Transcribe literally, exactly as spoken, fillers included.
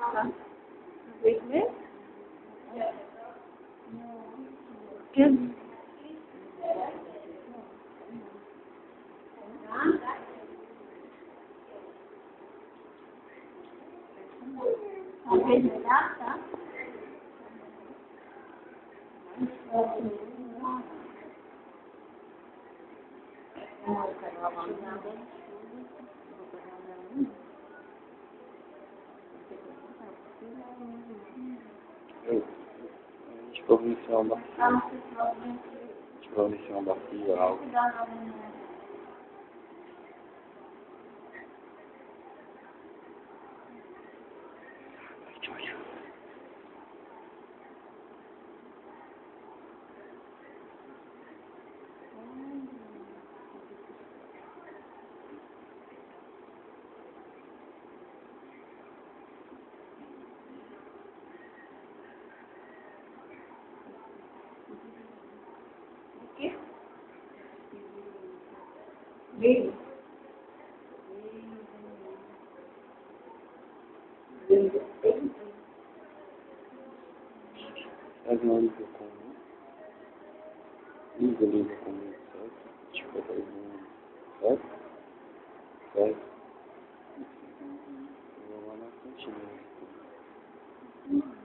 Tá. Vem ver? Quer? Às vezes dá, tá? Eu, je peux revenir sur un barquille. Je peux revenir sur un barquille, alors. Vem. Faz uma liga comum. Liga, liga comum, certo? Tipo, faz um. Certo? Certo? Eu vou lá na frente mesmo.